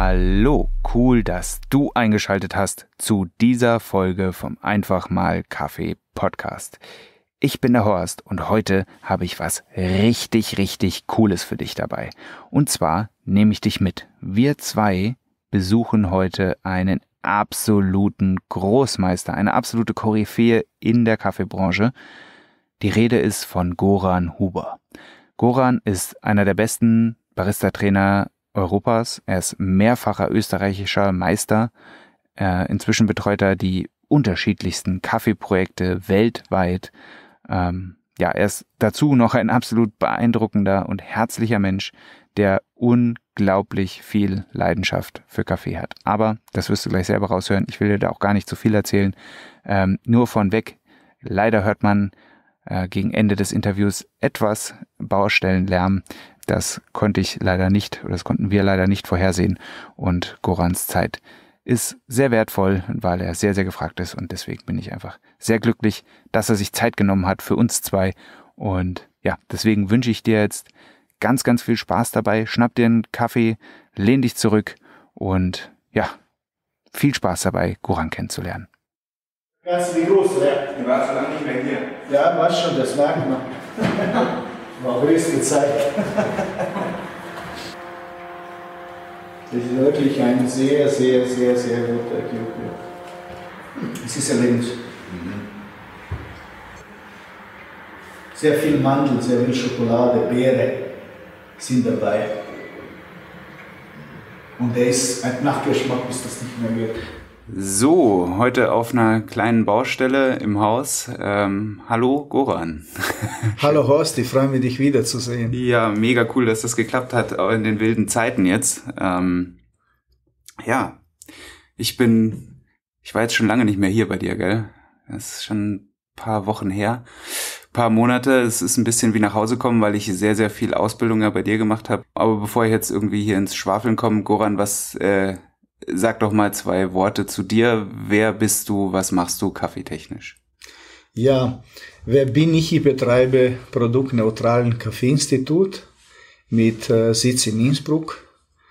Hallo, cool, dass du eingeschaltet hast zu dieser Folge vom Einfach mal Kaffee Podcast. Ich bin der Horst und heute habe ich was richtig Cooles für dich dabei. Und zwar nehme ich dich mit. Wir zwei besuchen heute einen absoluten Großmeister, eine absolute Koryphäe in der Kaffeebranche. Die Rede ist von Goran Huber. Goran ist einer der besten Barista-Trainer Europas. Er ist mehrfacher österreichischer Meister. Inzwischen betreut er die unterschiedlichsten Kaffeeprojekte weltweit. Er ist dazu noch ein absolut beeindruckender und herzlicher Mensch, der unglaublich viel Leidenschaft für Kaffee hat. Aber das wirst du gleich selber raushören. Ich will dir da auch gar nicht zu viel erzählen. Nur von weg. Leider hört man gegen Ende des Interviews etwas Baustellenlärm. Das konnten wir leider nicht vorhersehen. Und Gorans Zeit ist sehr wertvoll, weil er sehr gefragt ist. Und deswegen bin ich einfach sehr glücklich, dass er sich Zeit genommen hat für uns zwei. Und ja, deswegen wünsche ich dir jetzt ganz viel Spaß dabei. Schnapp dir einen Kaffee, lehn dich zurück und ja, viel Spaß dabei, Goran kennenzulernen. Ganz wie groß, ja. Du warst so lange nicht mehr hier. Ja, war schon, das merkt man. War größte Zeit. Das ist wirklich ein sehr guter Kaffee. Es ist erlebend. Sehr viel Mandel, sehr viel Schokolade, Beere sind dabei. Und ein Nachgeschmack, bis das nicht mehr wird. So, heute auf einer kleinen Baustelle im Haus. Hallo Goran. Hallo Horst, ich freue mich, dich wiederzusehen. Ja, mega cool, dass das geklappt hat in den wilden Zeiten jetzt. Ich war jetzt schon lange nicht mehr hier bei dir, gell? Das ist schon ein paar Wochen her. Paar Monate. Es ist ein bisschen wie nach Hause kommen, weil ich sehr viel Ausbildung ja bei dir gemacht habe. Aber bevor ich jetzt irgendwie hier ins Schwafeln komme, Goran, sag doch mal 2 Worte zu dir. Wer bist du? Was machst du kaffeetechnisch? Ja, wer bin ich? Ich betreibe produktneutralen Kaffeeinstitut mit Sitz in Innsbruck.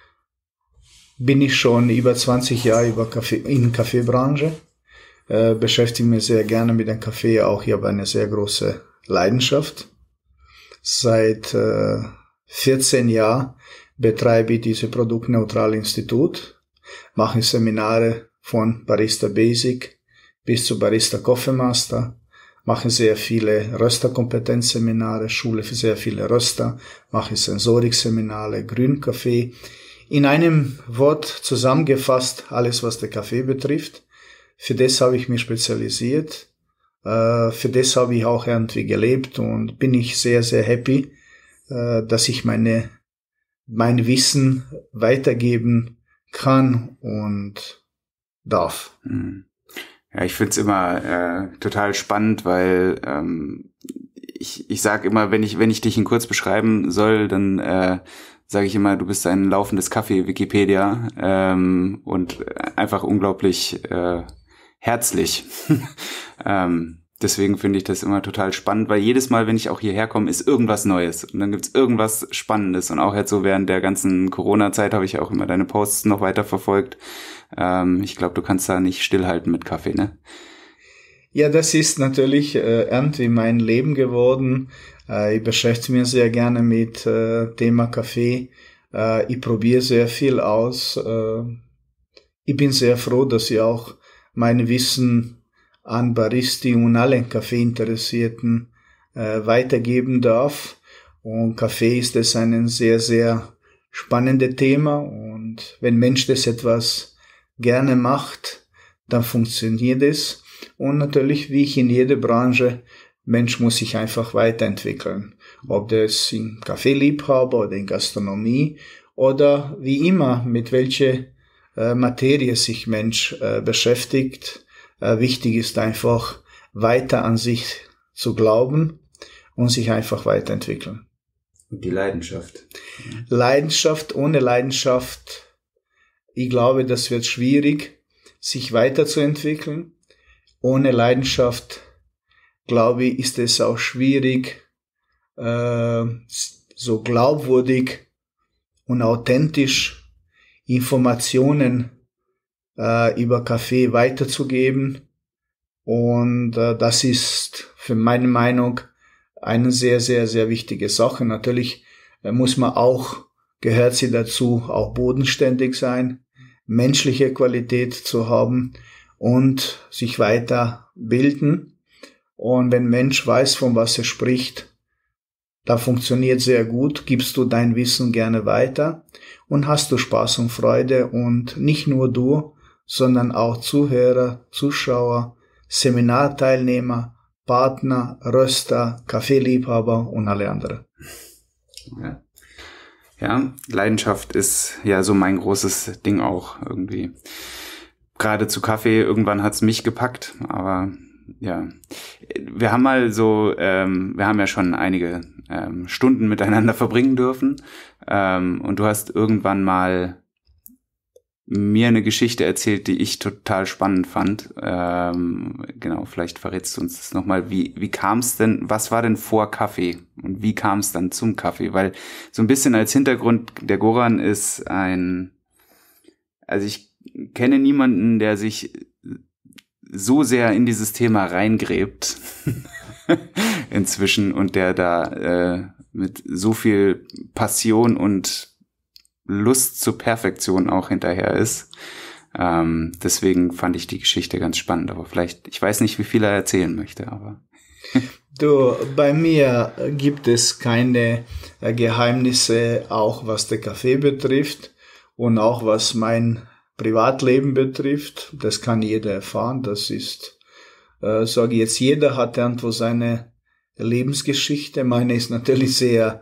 Bin ich schon über 20 Jahre in Kaffeebranche. Beschäftige mich sehr gerne mit dem Kaffee. Auch ich habe eine sehr große Leidenschaft. Seit 14 Jahren betreibe ich dieses produktneutrale Institut. Mache Seminare von Barista Basic bis zu Barista Coffee Master. Mache sehr viele Rösterkompetenzseminare, schule für sehr viele Röster. Mache Sensorikseminare, Grünkaffee. In einem Wort zusammengefasst alles, was der Kaffee betrifft. Für das habe ich mich spezialisiert. Für das habe ich auch irgendwie gelebt und bin ich sehr happy, dass ich mein Wissen weitergeben kann und darf. Ja, ich find's immer total spannend, weil ich sage immer, wenn ich dich in kurz beschreiben soll, dann sage ich immer, du bist ein laufendes Kaffee-Wikipedia und einfach unglaublich herzlich. Deswegen finde ich das immer total spannend, weil jedes Mal, wenn ich auch hierher komme, ist irgendwas Neues und dann gibt's irgendwas Spannendes und auch jetzt so während der ganzen Corona-Zeit habe ich auch immer deine Posts noch weiter verfolgt. Ich glaube, du kannst da nicht stillhalten mit Kaffee, ne? Ja, das ist natürlich irgendwie mein Leben geworden. Ich beschäftige mich sehr gerne mit Thema Kaffee. Ich probiere sehr viel aus. Ich bin sehr froh, dass ich auch mein Wissen an Baristi und allen Kaffeeinteressierten weitergeben darf. Und Kaffee ist das ein sehr spannendes Thema. Und wenn Mensch das etwas gerne macht, dann funktioniert es. Und natürlich, wie ich in jeder Branche, Mensch muss sich einfach weiterentwickeln. Ob das in Kaffeeliebhaber oder in Gastronomie oder wie immer, mit welcher Materie sich Mensch beschäftigt. Wichtig ist einfach, weiter an sich zu glauben und sich einfach weiterentwickeln. Und die Leidenschaft. Leidenschaft, ohne Leidenschaft, ich glaube, das wird schwierig, sich weiterzuentwickeln. Ohne Leidenschaft, glaube ich, ist es auch schwierig, so glaubwürdig und authentisch Informationen über Kaffee weiterzugeben. Und das ist für meine Meinung eine sehr, sehr, sehr wichtige Sache. Natürlich gehört sie dazu, auch bodenständig sein, menschliche Qualität zu haben und sich weiterbilden. Und wenn ein Mensch weiß, von was er spricht, da funktioniert sehr gut, gibst du dein Wissen gerne weiter und hast du Spaß und Freude und nicht nur du, sondern auch Zuhörer, Zuschauer, Seminarteilnehmer, Partner, Röster, Kaffeeliebhaber und alle anderen. Ja, Leidenschaft ist ja so mein großes Ding auch irgendwie. Gerade zu Kaffee, irgendwann hat's mich gepackt, aber ja, wir haben ja schon einige Stunden miteinander verbringen dürfen und du hast irgendwann mal mir eine Geschichte erzählt, die ich total spannend fand. Genau, vielleicht verrätst du uns das nochmal. Wie kam es denn, was war denn vor Kaffee und wie kam es dann zum Kaffee? Weil so ein bisschen als Hintergrund, der Goran ist also ich kenne niemanden, der sich so sehr in dieses Thema reingräbt inzwischen und der da mit so viel Passion und Lust zur Perfektion auch hinterher ist. Deswegen fand ich die Geschichte ganz spannend. Aber vielleicht, ich weiß nicht, wie viel er erzählen möchte, aber. Du, bei mir gibt es keine Geheimnisse, auch was der Kaffee betrifft und auch was mein Privatleben betrifft. Das kann jeder erfahren. Das ist, sage ich jetzt, jeder hat irgendwo seine Lebensgeschichte. Meine ist natürlich sehr,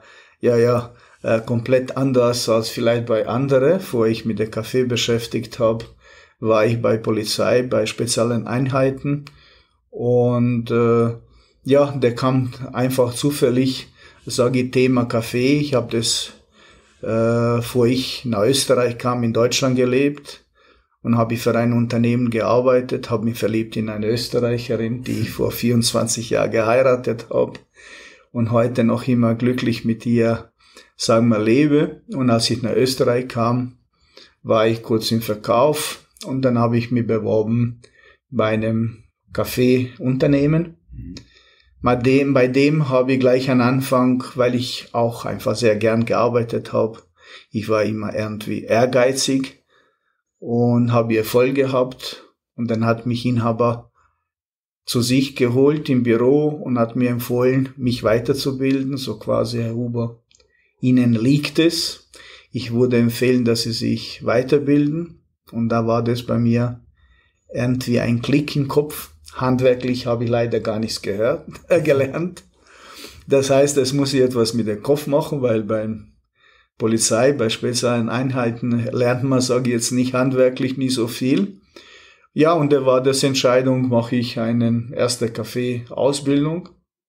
komplett anders als vielleicht bei anderen. Bevor ich mit der Kaffee beschäftigt habe, war ich bei Polizei, bei speziellen Einheiten. Und der kam einfach zufällig, sage ich, Thema Kaffee. Ich habe das, bevor ich nach Österreich kam, in Deutschland gelebt und habe für ein Unternehmen gearbeitet, habe mich verliebt in eine Österreicherin, die ich vor 24 Jahren geheiratet habe und heute noch immer glücklich mit ihr, sagen wir, lebe. Und als ich nach Österreich kam, war ich kurz im Verkauf und dann habe ich mich beworben bei einem Kaffeeunternehmen. Bei dem habe ich gleich am Anfang, weil ich auch einfach sehr gern gearbeitet habe, ich war immer irgendwie ehrgeizig und habe Erfolg gehabt. Und dann hat mich Inhaber zu sich geholt im Büro und hat mir empfohlen, mich weiterzubilden, so quasi, Herr Huber, Ihnen liegt es. Ich würde empfehlen, dass Sie sich weiterbilden. Und da war das bei mir irgendwie ein Klick im Kopf. Handwerklich habe ich leider gar nichts gelernt. Das heißt, es muss ich etwas mit dem Kopf machen, weil bei Polizei, bei speziellen Einheiten lernt man, sage ich jetzt nicht handwerklich, nie so viel. Ja, und da war das Entscheidung, mache ich eine erste Kaffee-Ausbildung.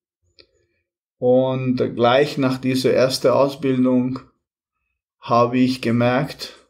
Und gleich nach dieser ersten Ausbildung habe ich gemerkt,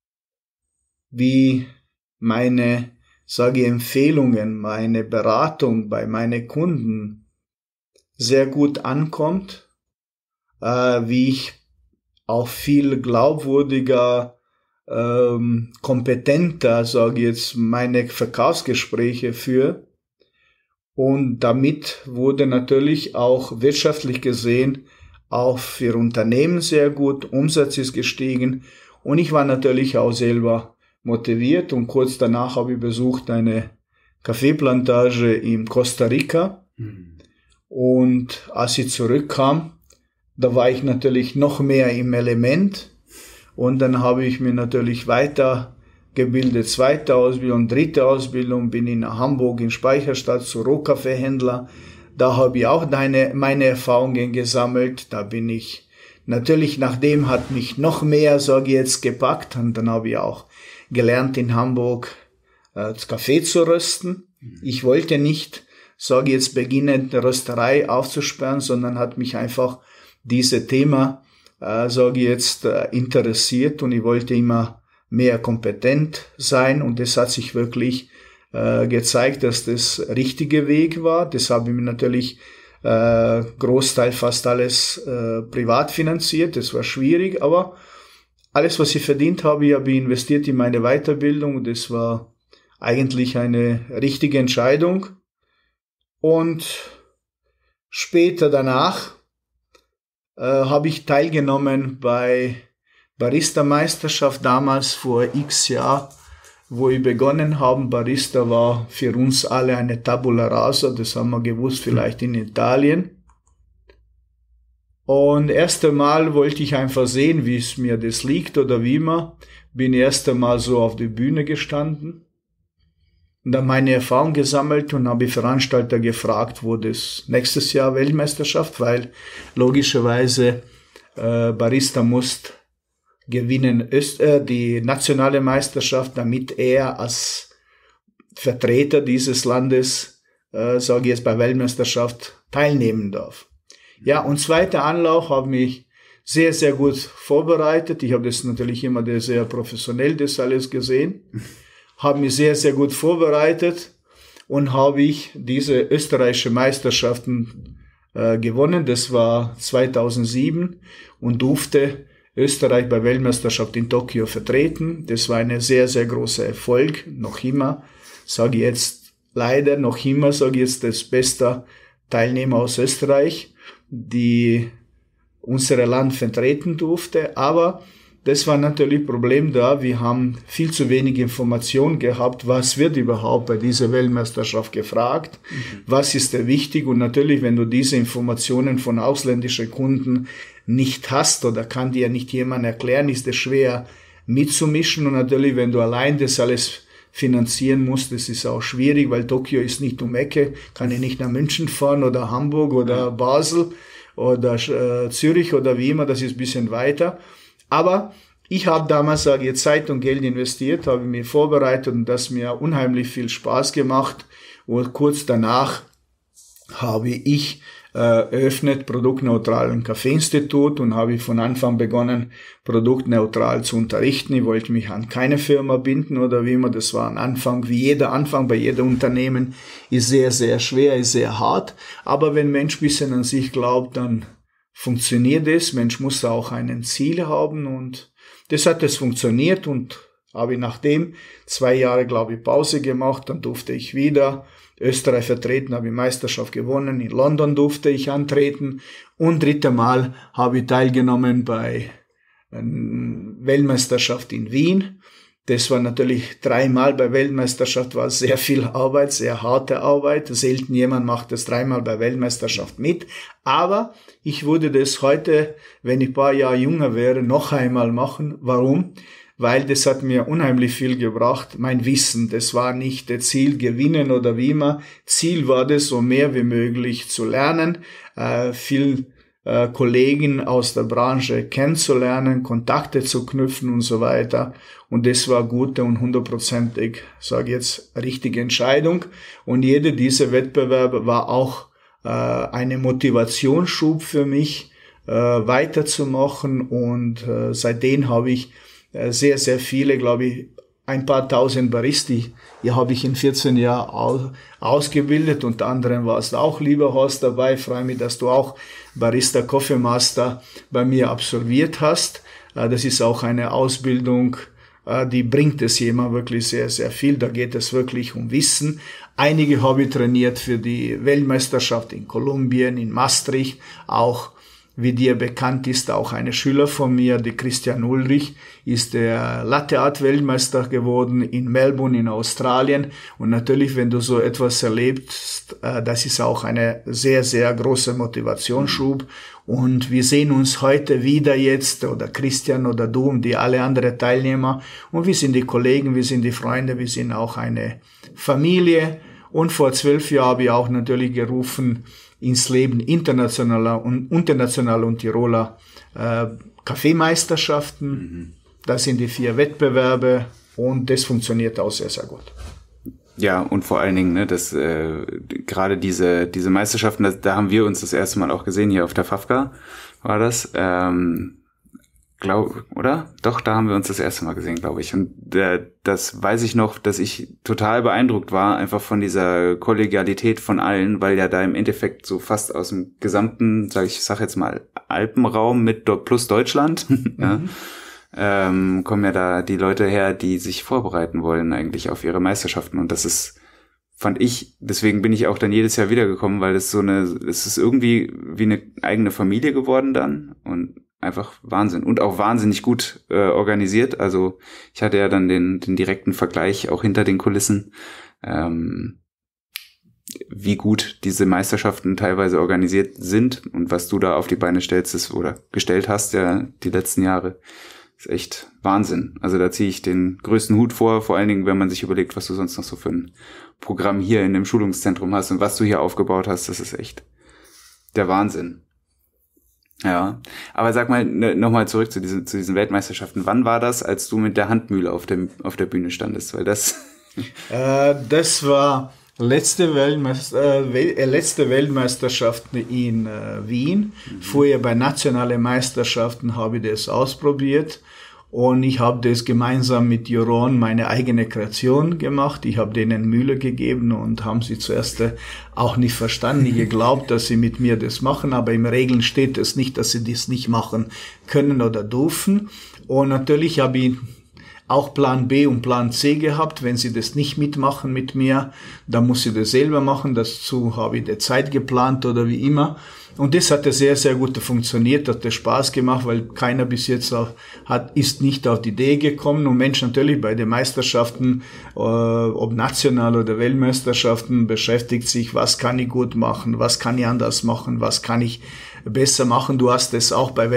wie meine, sage ich, Empfehlungen, meine Beratung bei meinen Kunden sehr gut ankommt, wie ich auch viel glaubwürdiger, kompetenter, sage ich jetzt, meine Verkaufsgespräche führe. Und damit wurde natürlich auch wirtschaftlich gesehen auch für Unternehmen sehr gut, Umsatz ist gestiegen und ich war natürlich auch selber motiviert und kurz danach habe ich besucht eine Kaffeeplantage in Costa Rica und als ich zurückkam, da war ich natürlich noch mehr im Element und dann habe ich mir natürlich weitergebildet, zweite Ausbildung, dritte Ausbildung, bin in Hamburg in Speicherstadt zu Rohkaffeehändler. Da habe ich auch meine Erfahrungen gesammelt. Da bin ich natürlich, nachdem hat mich noch mehr, sage ich jetzt, gepackt. Und dann habe ich auch gelernt in Hamburg Kaffee zu rösten. Ich wollte nicht, sage ich jetzt, beginnen, die Rösterei aufzusperren, sondern hat mich einfach dieses Thema, sage ich jetzt, interessiert und ich wollte immer mehr kompetent sein und das hat sich wirklich gezeigt, dass das richtige Weg war. Das habe ich mir natürlich Großteil fast alles privat finanziert. Das war schwierig, aber alles, was ich verdient habe, habe ich investiert in meine Weiterbildung. Das war eigentlich eine richtige Entscheidung. Und später danach habe ich teilgenommen bei Barista-Meisterschaft, damals vor x Jahren, wo ich begonnen habe. Barista war für uns alle eine Tabula rasa, das haben wir gewusst, vielleicht in Italien. Und erst einmal wollte ich einfach sehen, wie es mir das liegt oder wie immer. Bin erst einmal so auf der Bühne gestanden und dann meine Erfahrung gesammelt und habe Veranstalter gefragt, wo das nächstes Jahr Weltmeisterschaft, weil logischerweise Barista muss gewinnen die nationale Meisterschaft, damit er als Vertreter dieses Landes, sage ich jetzt, bei Weltmeisterschaft teilnehmen darf. Ja, und zweiter Anlauf habe mich sehr, sehr gut vorbereitet. Ich habe das natürlich immer sehr professionell das alles gesehen. Habe mich sehr, sehr gut vorbereitet und habe ich diese österreichische Meisterschaften gewonnen. Das war 2007 und durfte Österreich bei Weltmeisterschaft in Tokio vertreten. Das war eine sehr, sehr großer Erfolg. Noch immer, sage ich jetzt leider, noch immer, sage ich jetzt, das beste Teilnehmer aus Österreich, die unser Land vertreten durfte. Aber das war natürlich ein Problem da. Wir haben viel zu wenig Information gehabt, was wird überhaupt bei dieser Weltmeisterschaft gefragt, was ist da wichtig. Und natürlich, wenn du diese Informationen von ausländischen Kunden nicht hast oder kann dir nicht jemand erklären, ist es schwer mitzumischen. Und natürlich, wenn du allein das alles finanzieren musst, das ist auch schwierig, weil Tokio ist nicht um Ecke, kann ich nicht nach München fahren oder Hamburg oder Basel oder Zürich oder wie immer, das ist ein bisschen weiter. Aber ich habe damals, sage ich, Zeit und Geld investiert, habe mich vorbereitet und das mir unheimlich viel Spaß gemacht. Und kurz danach habe ich eröffnet produktneutralen Kaffeeinstitut und habe von Anfang begonnen, produktneutral zu unterrichten. Ich wollte mich an keine Firma binden oder wie immer. Das war ein Anfang, wie jeder Anfang bei jedem Unternehmen, ist sehr, sehr schwer, ist sehr hart. Aber wenn ein Mensch ein bisschen an sich glaubt, dann funktioniert es. Mensch muss auch ein Ziel haben und das hat es funktioniert und habe ich nachdem 2 Jahre, glaube ich, Pause gemacht. Dann durfte ich wieder Österreich vertreten, habe ich Meisterschaft gewonnen. In London durfte ich antreten und 3. Mal habe ich teilgenommen bei Weltmeisterschaft in Wien. Das war natürlich 3 Mal bei Weltmeisterschaft, war sehr viel Arbeit, sehr harte Arbeit. Selten jemand macht das 3 Mal bei Weltmeisterschaft mit. Aber ich würde das heute, wenn ich ein paar Jahre jünger wäre, noch einmal machen. Warum? Weil das hat mir unheimlich viel gebracht. Mein Wissen, das war nicht das Ziel, gewinnen oder wie immer. Ziel war das, so mehr wie möglich zu lernen, viel Kollegen aus der Branche kennenzulernen, Kontakte zu knüpfen und so weiter. Und das war gute und 100%ig, sage ich jetzt, richtige Entscheidung. Und jeder dieser Wettbewerbe war auch eine Motivationsschub für mich, weiterzumachen. Und seitdem habe ich sehr, sehr viele, glaube ich, ein paar tausend Baristi. Hier habe ich in 14 Jahren ausgebildet. Unter anderem warst du auch, lieber Horst, dabei. Ich freue mich, dass du auch Barista Coffee Master bei mir absolviert hast. Das ist auch eine Ausbildung, die bringt es jemand wirklich sehr, sehr viel. Da geht es wirklich um Wissen. Einige habe ich trainiert für die Weltmeisterschaft in Kolumbien, in Maastricht, auch wie dir bekannt ist, auch eine Schüler von mir, die Christian Ulrich, ist der Latte Art Weltmeister geworden in Melbourne in Australien. Und natürlich, wenn du so etwas erlebst, das ist auch eine sehr, sehr große Motivationsschub. Und wir sehen uns heute wieder jetzt, oder Christian oder du und die alle anderen Teilnehmer. Und wir sind die Kollegen, wir sind die Freunde, wir sind auch eine Familie. Und vor 12 Jahren habe ich auch natürlich gerufen, ins Leben internationaler und Tiroler Kaffeemeisterschaften. Das sind die 4 Wettbewerbe und das funktioniert auch sehr, sehr gut. Ja, und vor allen Dingen, ne, dass gerade diese Meisterschaften, da haben wir uns das erste Mal auch gesehen, hier auf der FAFCA war das. Oder? Doch, da haben wir uns das erste Mal gesehen, glaube ich. Und das weiß ich noch, dass ich total beeindruckt war, einfach von dieser Kollegialität von allen, weil ja da im Endeffekt so fast aus dem gesamten, sag jetzt mal, Alpenraum mit plus Deutschland, ja, kommen ja da die Leute her, die sich vorbereiten wollen eigentlich auf ihre Meisterschaften. Und das ist, fand ich, deswegen bin ich auch dann jedes Jahr wiedergekommen, weil es ist irgendwie wie eine eigene Familie geworden dann und einfach Wahnsinn. Und auch wahnsinnig gut organisiert. Also ich hatte ja dann den direkten Vergleich auch hinter den Kulissen, wie gut diese Meisterschaften teilweise organisiert sind und was du da auf die Beine stellst oder gestellt hast ja die letzten Jahre. Ist echt Wahnsinn. Also da ziehe ich den größten Hut vor allen Dingen, wenn man sich überlegt, was du sonst noch so für ein Programm hier in dem Schulungszentrum hast und was du hier aufgebaut hast. Das ist echt der Wahnsinn. Ja, aber sag mal nochmal zurück zu diesen Weltmeisterschaften. Wann war das, als du mit der Handmühle auf der Bühne standest? Weil das das war letzte Weltmeisterschaft in Wien. Vorher bei nationalen Meisterschaften habe ich das ausprobiert und ich habe das gemeinsam mit Joron meine eigene Kreation gemacht. Ich habe denen Mühle gegeben und haben sie zuerst auch nicht verstanden, nicht geglaubt, dass sie mit mir das machen, aber im Regeln steht es nicht, dass sie das nicht machen können oder dürfen. Und natürlich habe ich auch Plan B und Plan C gehabt. Wenn sie das nicht mitmachen mit mir, dann muss sie das selber machen. Dazu habe ich die Zeit geplant oder wie immer. Und das hat sehr, sehr gut funktioniert, hat Spaß gemacht, weil keiner bis jetzt ist nicht auf die Idee gekommen. Und Mensch, natürlich bei den Meisterschaften, ob national oder Weltmeisterschaften, beschäftigt sich, was kann ich gut machen, was kann ich anders machen, was kann ich besser machen. Du hast es auch bei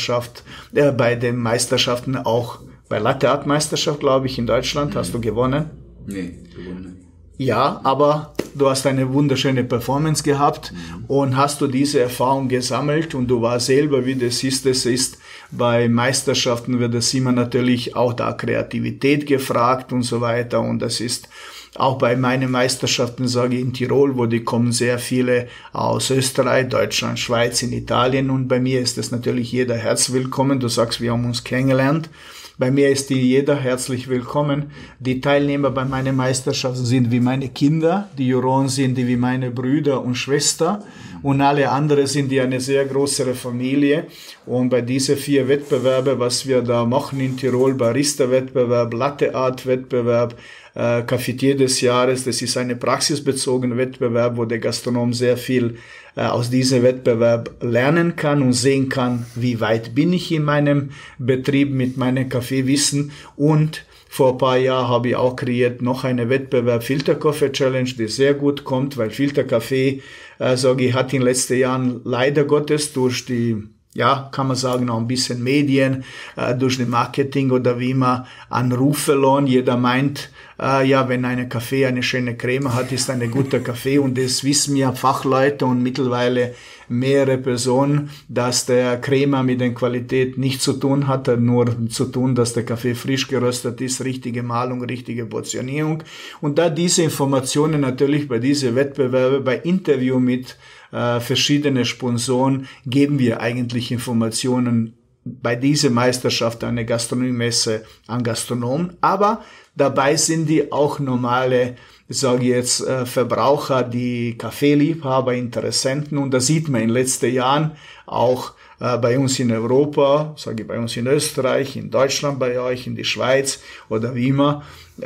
bei den Meisterschaften auch bei Latte Art Meisterschaft, glaube ich, in Deutschland hast du gewonnen. Nee, gewonnen. Ja, aber du hast eine wunderschöne Performance gehabt und hast du diese Erfahrung gesammelt und du warst selber, wie das ist, bei Meisterschaften wird es immer natürlich auch da Kreativität gefragt und so weiter und das ist auch bei meinen Meisterschaften, sage ich, in Tirol, wo die kommen sehr viele aus Österreich, Deutschland, Schweiz, in Italien und bei mir ist es natürlich jeder herzlich willkommen. Du sagst, wir haben uns kennengelernt. Bei mir ist jeder herzlich willkommen. Die Teilnehmer bei meinen Meisterschaften sind wie meine Kinder. Die Juroren sind wie meine Brüder und Schwester. Und alle anderen sind eine sehr größere Familie. Und bei diesen 4 Wettbewerben, was wir da machen in Tirol, Barista-Wettbewerb, Latte-Art-Wettbewerb, Cafetier des Jahres, das ist eine praxisbezogene Wettbewerb, wo der Gastronom sehr viel aus diesem Wettbewerb lernen kann und sehen kann, wie weit bin ich in meinem Betrieb mit meinem Kaffeewissen. Und vor ein paar Jahren habe ich auch kreiert noch einen Wettbewerb Filterkaffee Challenge, der sehr gut kommt, weil Filterkaffee, sage ich, hat in den letzten Jahren leider Gottes durch die kann man sagen, auch ein bisschen Medien, durch den Marketing oder wie immer an Ruf verloren. Jeder meint, wenn eine Kaffee eine schöne Creme hat, ist ein guter Kaffee und das wissen ja Fachleute und mittlerweile mehrere Personen, dass der Crema mit der Qualität nichts zu tun hat, nur zu tun, dass der Kaffee frisch geröstet ist, richtige Mahlung, richtige Portionierung. Und da diese Informationen natürlich bei diesen Wettbewerben, bei Interview mit verschiedene Sponsoren geben wir eigentlich Informationen bei dieser Meisterschaft eine Gastronomiemesse an Gastronomen, aber dabei sind die auch normale, sage ich jetzt, Verbraucher, die Kaffeeliebhaber, Interessenten und da sieht man in den letzten Jahren auch bei uns in Europa, sage ich bei uns in Österreich, in Deutschland bei euch, in die Schweiz oder wie immer,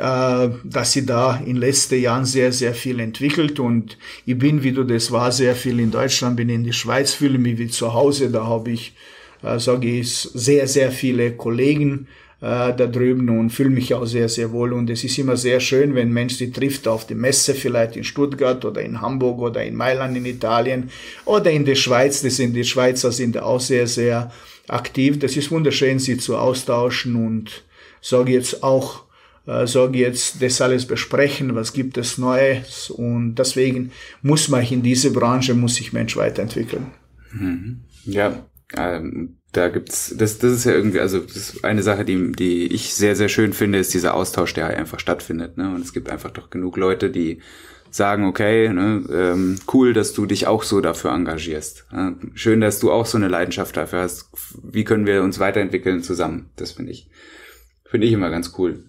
dass sie da in den letzten Jahren sehr, sehr viel entwickelt und ich bin, wie du das war, sehr viel in Deutschland, bin in die Schweiz, fühle mich wie zu Hause, da habe ich, sage ich, sehr, sehr viele Kollegen da drüben und fühle mich auch sehr, sehr wohl und es ist immer sehr schön, wenn ein Mensch sie trifft auf die Messe, vielleicht in Stuttgart oder in Hamburg oder in Mailand in Italien oder in der Schweiz, die Schweizer sind auch sehr, sehr aktiv, das ist wunderschön, sie zu austauschen und sage jetzt auch, das alles besprechen, was gibt es Neues und deswegen muss man in dieser Branche, muss sich Mensch weiterentwickeln. Ja, da gibt's, das ist ja irgendwie, also das ist eine Sache, die ich sehr, sehr schön finde, ist dieser Austausch, der einfach stattfindet, ne? Und es gibt einfach doch genug Leute, die sagen, okay, ne, cool, dass du dich auch so dafür engagierst. Schön, dass du auch so eine Leidenschaft dafür hast. Wie können wir uns weiterentwickeln zusammen? Das finde ich immer ganz cool.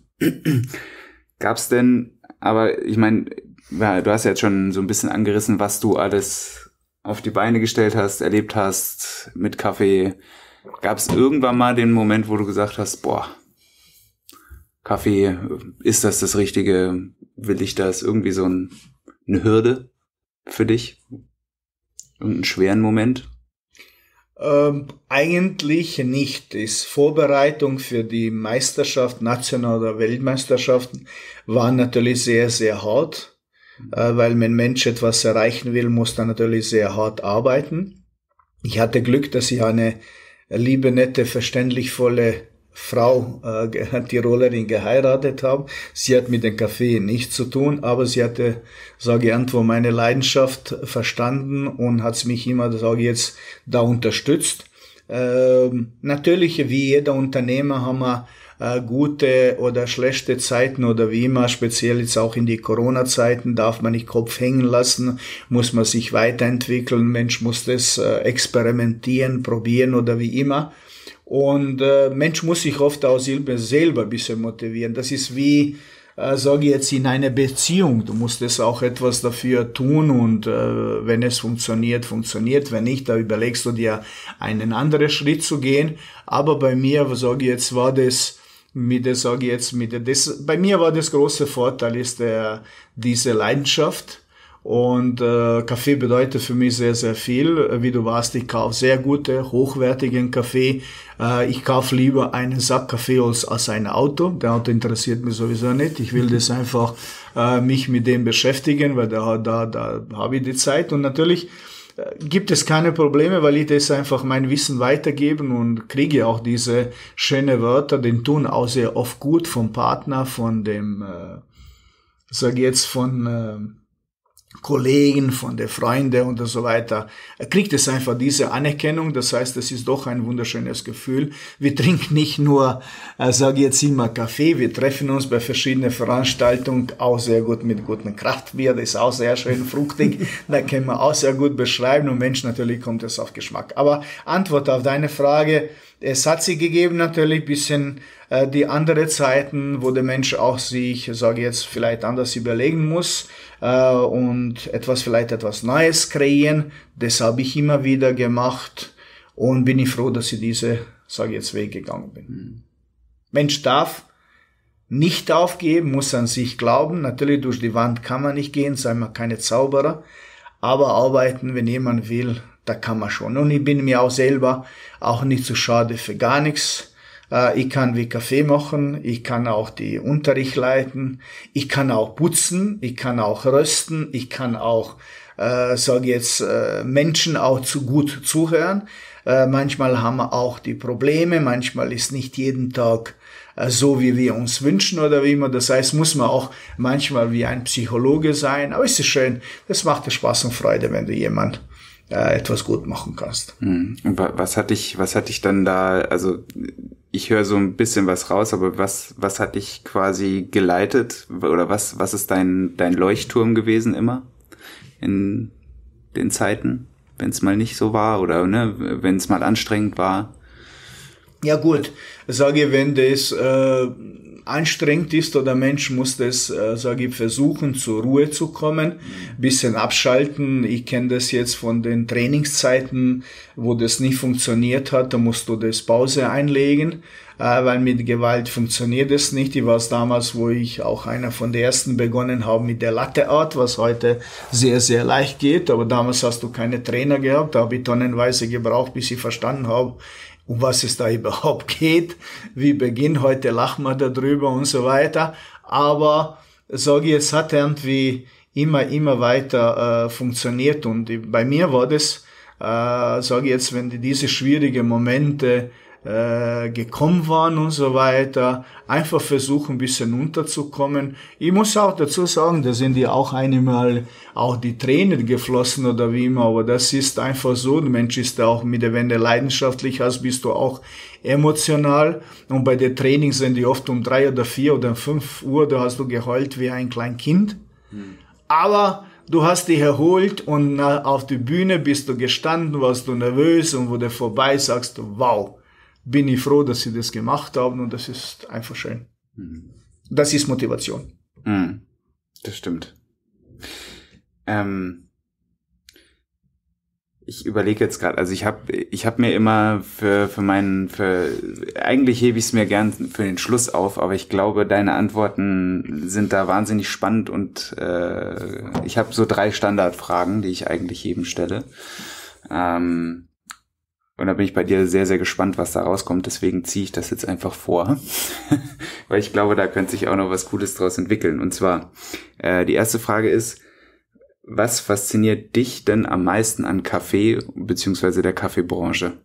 Gab's denn, aber ich meine, du hast ja jetzt schon so ein bisschen angerissen, was du alles auf die Beine gestellt hast, erlebt hast mit Kaffee. Gab es irgendwann mal den Moment, wo du gesagt hast, boah, Kaffee, ist das Richtige? Will ich das? Irgendwie so eine Hürde für dich? Irgendeinen schweren Moment? Eigentlich nicht. Die Vorbereitung für die Meisterschaft, National- oder Weltmeisterschaften, war natürlich sehr, sehr hart, weil wenn ein Mensch etwas erreichen will, muss er natürlich sehr hart arbeiten. Ich hatte Glück, dass ich eine liebe, nette, verständnisvolle Frau, Tirolerin, geheiratet habe. Sie hat mit dem Kaffee nichts zu tun, aber sie hatte, sage ich, irgendwo meine Leidenschaft verstanden und hat mich immer, sage ich jetzt, da unterstützt. Natürlich, wie jeder Unternehmer, haben wir gute oder schlechte Zeiten oder wie immer, speziell jetzt auch in die Corona-Zeiten, darf man nicht Kopf hängen lassen, muss man sich weiterentwickeln, Mensch muss das experimentieren, probieren oder wie immer. Und Mensch muss sich oft auch selber ein bisschen motivieren. Das ist wie, sage ich jetzt, in einer Beziehung. Du musst es auch etwas dafür tun und wenn es funktioniert, funktioniert. Wenn nicht, da überlegst du dir einen anderen Schritt zu gehen. Aber bei mir, sage ich jetzt, war das bei mir war das große Vorteil ist diese Leidenschaft. Und Kaffee bedeutet für mich sehr, sehr viel. Wie du weißt, ich kaufe sehr gute, hochwertigen Kaffee. Ich kaufe lieber einen Sack Kaffee als ein Auto. Der Auto interessiert mich sowieso nicht. Ich will das einfach mich mit dem beschäftigen, weil da habe ich die Zeit. Und natürlich gibt es keine Probleme, weil ich das einfach mein Wissen weitergeben und kriege auch diese schönen Wörter, den tun auch sehr oft gut vom Partner, von dem, sag ich jetzt, von Kollegen, von den Freunden und so weiter. Er kriegt es einfach diese Anerkennung. Das heißt, es ist doch ein wunderschönes Gefühl. Wir trinken nicht nur, sage ich jetzt immer, Kaffee. Wir treffen uns bei verschiedenen Veranstaltungen auch sehr gut mit gutem Kraftbier. Das ist auch sehr schön fruchtig. Da können wir auch sehr gut beschreiben. Und Mensch, natürlich kommt es auf Geschmack. Aber Antwort auf deine Frage. Es hat sie gegeben natürlich ein bisschen die andere Zeiten, wo der Mensch auch sich, sage ich jetzt, vielleicht anders überlegen muss und vielleicht etwas Neues kreieren. Das habe ich immer wieder gemacht und bin ich froh, dass ich diese, sage ich jetzt, Weg gegangen bin. Mensch darf nicht aufgeben, muss an sich glauben. Natürlich durch die Wand kann man nicht gehen, seien wir keine Zauberer, aber arbeiten, wenn jemand will, da kann man schon. Und ich bin mir auch selber auch nicht zu schade für gar nichts. Ich kann wie Kaffee machen, ich kann auch die Unterricht leiten, ich kann auch putzen, ich kann auch rösten, ich kann auch, sage jetzt, Menschen auch gut zuhören. Manchmal haben wir auch die Probleme, manchmal ist nicht jeden Tag so, wie wir uns wünschen oder wie immer. Das heißt, muss man auch manchmal wie ein Psychologe sein. Aber es ist schön, das macht dir Spaß und Freude, wenn du jemand etwas gut machen kannst. Und was hat dich dann da, also ich höre so ein bisschen was raus, aber was hat dich quasi geleitet oder was ist dein Leuchtturm gewesen immer in den Zeiten, wenn es mal nicht so war oder ne, wenn es mal anstrengend war? Ja gut, sage ich, wenn das anstrengend ist oder Mensch muss das, sage ich, versuchen zur Ruhe zu kommen, bisschen abschalten. Ich kenne das jetzt von den Trainingszeiten, wo das nicht funktioniert hat, da musst du das Pause einlegen, weil mit Gewalt funktioniert es nicht. Ich war es damals, wo ich auch einer von den ersten begonnen habe mit der Latte Art, was heute sehr, sehr leicht geht, aber damals hast du keine Trainer gehabt, da habe ich tonnenweise gebraucht, bis ich verstanden habe, um was es da überhaupt geht, wie Beginn, heute lachen wir darüber und so weiter. Aber sage ich, es hat irgendwie immer weiter funktioniert und bei mir war das, sage ich jetzt, wenn diese schwierigen Momente gekommen waren und so weiter, einfach versuchen, ein bisschen unterzukommen. Ich muss auch dazu sagen, da sind ja auch einmal auch die Tränen geflossen oder wie immer, aber das ist einfach so, der Mensch ist ja auch wenn du leidenschaftlich hast, bist du auch emotional und bei den Trainings sind die oft um 3 oder 4 oder 5 Uhr, da hast du geheult wie ein kleines Kind. Aber du hast dich erholt und auf die Bühne bist du gestanden, warst du nervös und wo du vorbei sagst du, wow, bin ich froh, dass sie das gemacht haben und das ist einfach schön. Das ist Motivation. Das stimmt. Ich überlege jetzt gerade, also ich hab mir immer eigentlich hebe ich es mir gern für den Schluss auf, aber ich glaube, deine Antworten sind da wahnsinnig spannend und ich habe so 3 Standardfragen, die ich eigentlich jedem stelle. Und da bin ich bei dir sehr, sehr gespannt, was da rauskommt, deswegen ziehe ich das jetzt einfach vor, weil ich glaube, da könnte sich auch noch was Cooles draus entwickeln. Und zwar, die erste Frage ist, was fasziniert dich denn am meisten an Kaffee bzw. der Kaffeebranche?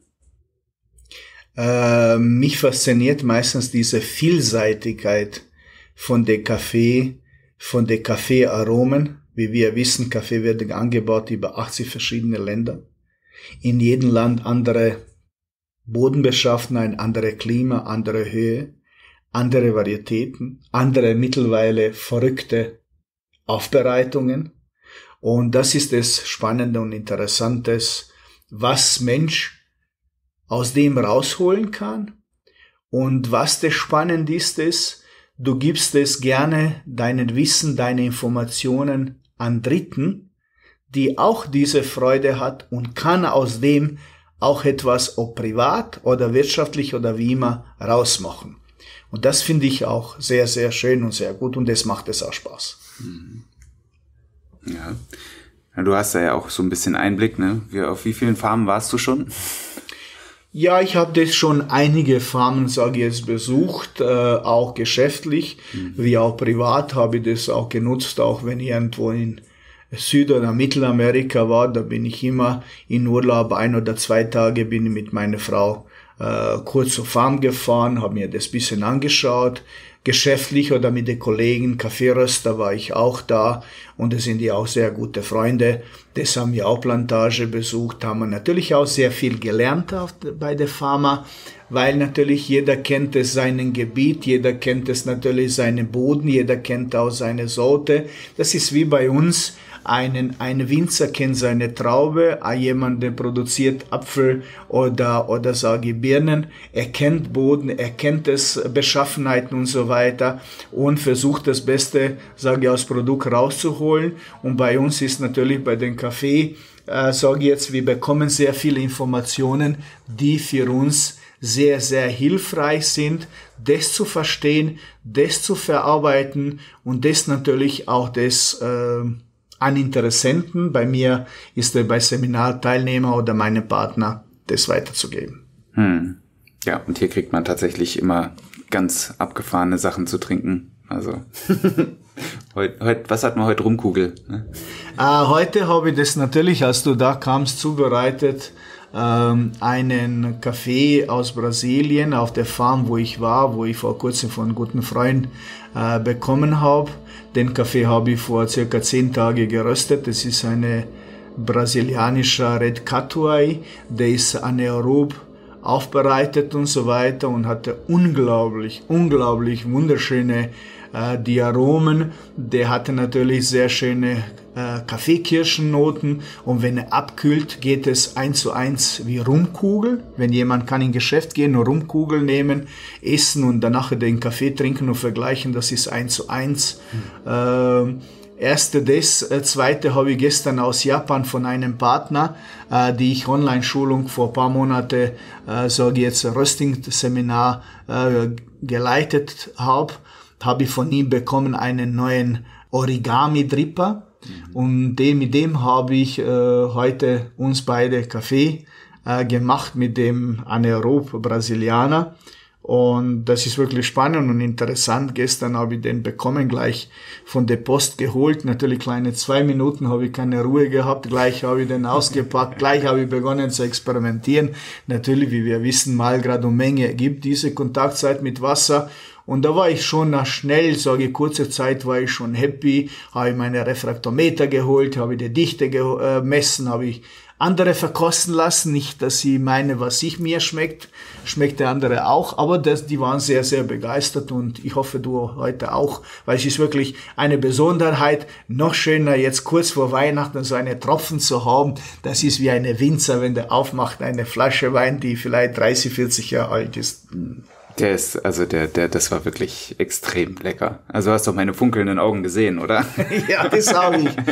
Mich fasziniert meistens diese Vielseitigkeit von der Kaffeearomen. Wie wir wissen, Kaffee wird angebaut über 80 verschiedene Länder. In jedem Land andere Bodenbeschaffenheit, andere Klima, andere Höhe, andere Varietäten, andere mittlerweile verrückte Aufbereitungen. Und das ist das Spannende und Interessantes, was Mensch aus dem rausholen kann. Und was das Spannende ist, du gibst es gerne deinen Wissen, deine Informationen an Dritten, die auch diese Freude hat und kann aus dem auch etwas, ob privat oder wirtschaftlich oder wie immer, rausmachen. Und das finde ich auch sehr, sehr schön und sehr gut und das macht es auch Spaß. Ja, du hast da ja auch so ein bisschen Einblick, ne? Auf wie vielen Farmen warst du schon? Ja, ich habe das schon einige Farmen, sage ich jetzt, besucht, auch geschäftlich, wie auch privat habe ich das auch genutzt, auch wenn ich irgendwo in Süd- oder Mittelamerika war, da bin ich immer in Urlaub, 1 oder 2 Tage bin ich mit meiner Frau kurz zur Farm gefahren, habe mir das bisschen angeschaut, geschäftlich oder mit den Kollegen, Kaffeeröster war ich auch da und es sind ja auch sehr gute Freunde. Das haben wir auch Plantage besucht, haben wir natürlich auch sehr viel gelernt bei der Farmer, weil natürlich jeder kennt es seinen Gebiet, jeder kennt es natürlich seinen Boden, jeder kennt auch seine Sorte. Das ist wie bei uns. Ein Winzer kennt seine Traube, jemand, der produziert Apfel oder sage ich Birnen. Er kennt Boden, er kennt es, Beschaffenheiten und so weiter und versucht das Beste, sage ich, aus Produkt rauszuholen. Und bei uns ist natürlich bei den Kaffee, sage ich jetzt, wir bekommen sehr viele Informationen, die für uns sehr, sehr hilfreich sind, das zu verstehen, das zu verarbeiten und das natürlich auch das an Interessenten, bei mir ist er bei Seminarteilnehmer oder meinem Partner, das weiterzugeben. Ja, und hier kriegt man tatsächlich immer ganz abgefahrene Sachen zu trinken. Also, was hat man heute? Rumkugel? Ne? Heute habe ich das natürlich, als du da kamst, zubereitet. Einen Kaffee aus Brasilien auf der Farm, wo ich war, wo ich vor kurzem von einem guten Freund bekommen habe. Den Kaffee habe ich vor circa 10 Tagen geröstet. Das ist eine brasilianischer Red Catuai. Der ist anaerob aufbereitet und so weiter und hatte unglaublich wunderschöne die Aromen. Der hatte natürlich sehr schöne Kaffeekirschennoten und wenn er abkühlt, geht es 1:1 wie Rumkugel. Wenn jemand kann in Geschäft gehen und Rumkugel nehmen, essen und danach den Kaffee trinken und vergleichen, das ist 1:1. Erste das. Zweite habe ich gestern aus Japan von einem Partner, die ich Online-Schulung vor ein paar Monaten, sage jetzt Rösting-Seminar geleitet habe ich von ihm bekommen einen neuen Origami-Dripper. Und mit dem habe ich heute uns beide Kaffee gemacht mit dem Anaerob Brasilianer. Und das ist wirklich spannend und interessant. Gestern habe ich den bekommen, gleich von der Post geholt. Natürlich kleine 2 Minuten habe ich keine Ruhe gehabt. Gleich habe ich den ausgepackt. Gleich habe ich begonnen zu experimentieren. Natürlich, wie wir wissen, Malgrad und Menge gibt diese Kontaktzeit mit Wasser. Und da war ich schon nach schnell, sage ich, kurzer Zeit war ich schon happy, habe ich meine Refraktometer geholt, habe ich die Dichte gemessen, habe ich andere verkosten lassen, nicht, dass sie meine, was mir schmeckt der andere auch, aber die waren sehr, sehr begeistert und ich hoffe, du heute auch, weil es ist wirklich eine Besonderheit, noch schöner jetzt kurz vor Weihnachten so eine Tropfen zu haben, das ist wie eine Winzer, wenn der aufmacht, eine Flasche Wein, die vielleicht 30, 40 Jahre alt ist. Das war wirklich extrem lecker. Also hast du meine funkelnden Augen gesehen, oder? Ja, das habe ich.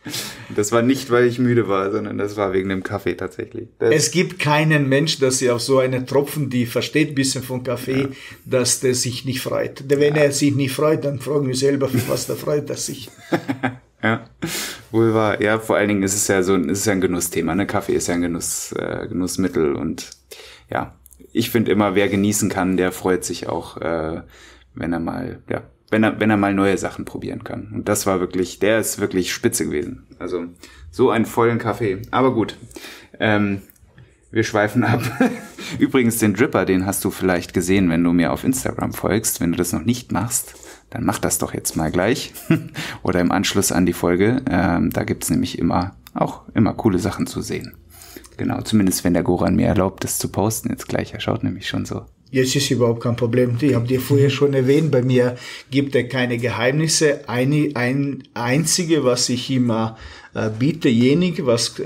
Das war nicht, weil ich müde war, sondern das war wegen dem Kaffee tatsächlich. Es gibt keinen Mensch, dass sie auf so eine Tropfen, die versteht ein bisschen von Kaffee, dass der sich nicht freut. Wenn er sich nicht freut, dann fragen wir selber, für was der freut er sich. Ja, wohl wahr. Ja, vor allen Dingen ist es ja ein Genussthema. Ne? Kaffee ist ja ein Genussmittel und ja, ich finde immer, wer genießen kann, der freut sich auch, wenn er mal neue Sachen probieren kann. Und der ist wirklich spitze gewesen. Also so einen vollen Kaffee. Aber gut, wir schweifen ab. Übrigens, den Dripper, den hast du vielleicht gesehen, wenn du mir auf Instagram folgst. Wenn du das noch nicht machst, dann mach das doch jetzt mal gleich. Oder im Anschluss an die Folge. Da gibt's nämlich immer coole Sachen zu sehen. Genau, zumindest wenn der Goran mir erlaubt, das zu posten jetzt gleich. Er schaut nämlich schon so. Jetzt ist überhaupt kein Problem. Ich habe dir vorher schon erwähnt, bei mir gibt es keine Geheimnisse. Ein einzige, was ich immer biete, jeden,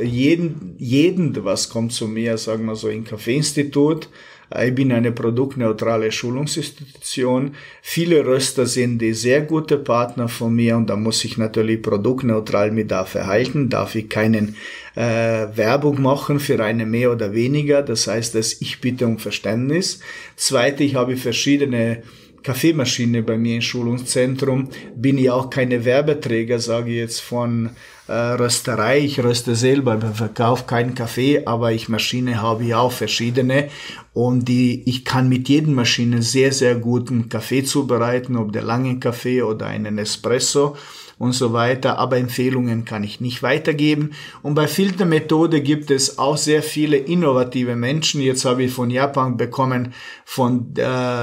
was kommt zu mir, sagen wir so, im Kaffeeinstitut. Ich bin eine produktneutrale Schulungsinstitution. Viele Röster sind die sehr gute Partner von mir und da muss ich natürlich produktneutral mit da verhalten. Darf ich keinen Werbung machen für eine mehr oder weniger. Das heißt, dass ich bitte um Verständnis. Zweitens habe ich verschiedene Kaffeemaschine bei mir im Schulungszentrum. Bin ich auch keine Werbeträger, sage ich jetzt von Rösterei. Ich röste selber, verkaufe keinen Kaffee, aber Maschine habe ich auch verschiedene. Und ich kann mit jedem Maschine sehr, sehr guten Kaffee zubereiten, ob der lange Kaffee oder einen Espresso und so weiter, aber Empfehlungen kann ich nicht weitergeben. Und bei Filtermethode gibt es auch sehr viele innovative Menschen. Jetzt habe ich von Japan bekommen, von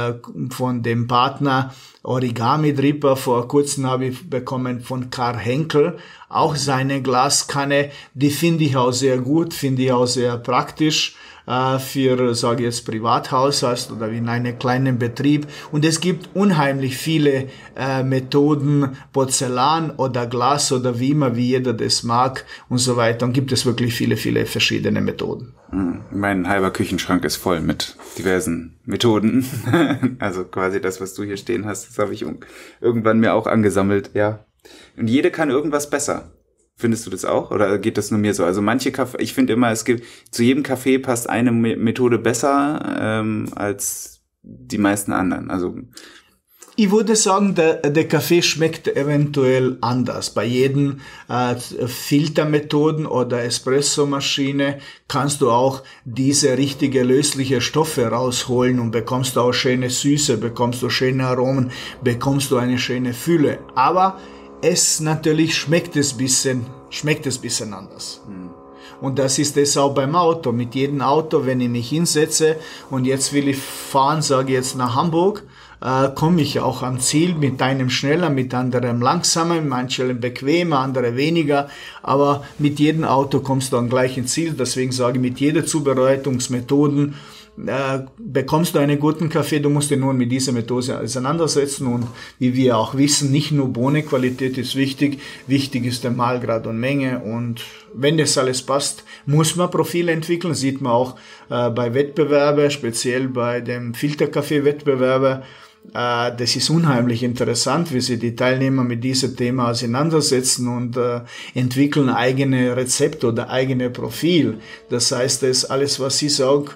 dem Partner Origami Dripper. Vor kurzem habe ich bekommen von Karl Henkel auch seine Glaskanne. Die finde ich auch sehr gut, finde ich auch sehr praktisch für, sage ich jetzt, Privathaushalt oder in einem kleinen Betrieb. Und es gibt unheimlich viele Methoden, Porzellan oder Glas oder wie immer, wie jeder das mag und so weiter. Und gibt es wirklich viele, viele verschiedene Methoden. Mein halber Küchenschrank ist voll mit diversen Methoden. Also quasi das, was du hier stehen hast, das habe ich irgendwann mir auch angesammelt, ja. Und jede kann irgendwas besser. Findest du das auch? Oder geht das nur mir so? Also manche Kaffee, ich finde immer, zu jedem Kaffee passt eine Methode besser als die meisten anderen. Also ich würde sagen, der Kaffee schmeckt eventuell anders. Bei jedem Filtermethoden oder Espressomaschine kannst du auch diese richtige lösliche Stoffe rausholen und bekommst du auch schöne Süße, bekommst du schöne Aromen, bekommst du eine schöne Fülle. Aber natürlich schmeckt es bisschen anders. Und das ist es auch beim Auto. Mit jedem Auto, wenn ich mich hinsetze und jetzt will ich fahren, sage ich jetzt nach Hamburg, komme ich auch am Ziel mit einem schneller, mit anderem langsamer, manche bequemer, andere weniger, aber mit jedem Auto kommst du am gleichen Ziel. Deswegen sage ich, mit jeder Zubereitungsmethoden bekommst du einen guten Kaffee, du musst dich nur mit dieser Methode auseinandersetzen und wie wir auch wissen, nicht nur Bohnenqualität ist wichtig ist der Mahlgrad und Menge und wenn das alles passt, muss man Profile entwickeln, sieht man auch bei Wettbewerben, speziell bei dem Filterkaffee-Wettbewerben. Das ist unheimlich interessant, wie sich die Teilnehmer mit diesem Thema auseinandersetzen und entwickeln eigene Rezepte oder eigene Profil. Das heißt, das alles, was ich sage,